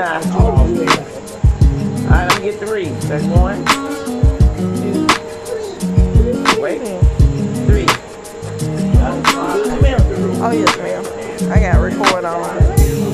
now. Alright, let me get 3. That's 1, 2. Wait. 3. Oh, yes, ma'am. I got to record on.